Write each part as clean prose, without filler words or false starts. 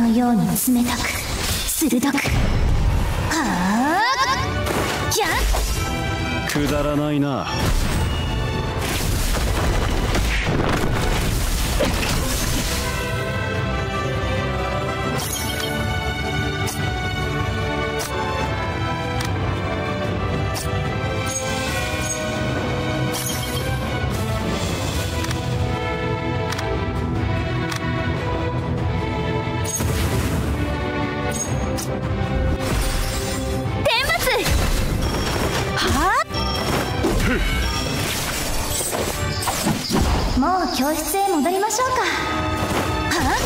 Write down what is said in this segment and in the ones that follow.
のように冷たく鋭く、はあじゃくだらないな。 もう教室へ戻りましょうか。は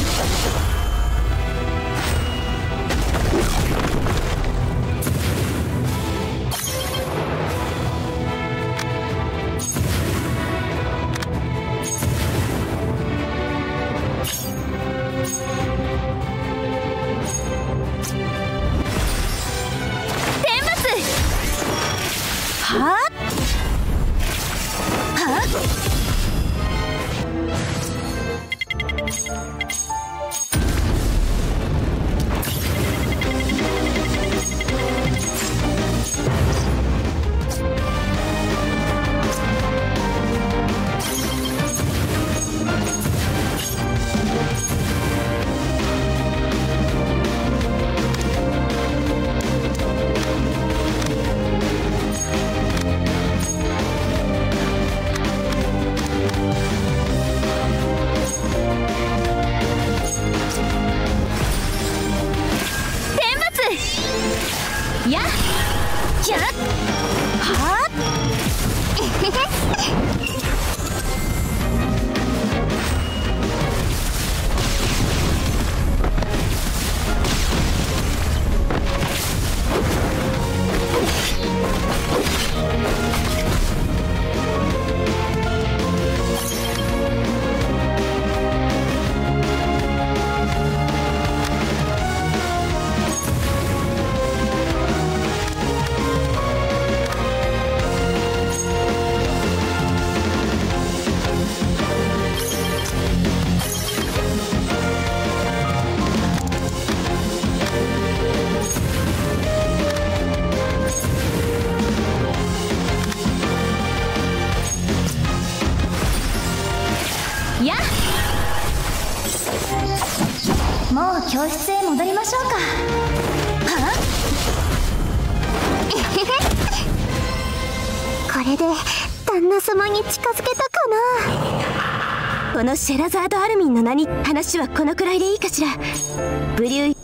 やっじゃっはっやもう教室へ戻りましょうか。はこれで旦那様に近づけたかな。このシェラザード・アルミンの名に話はこのくらいでいいかしら。ブリュー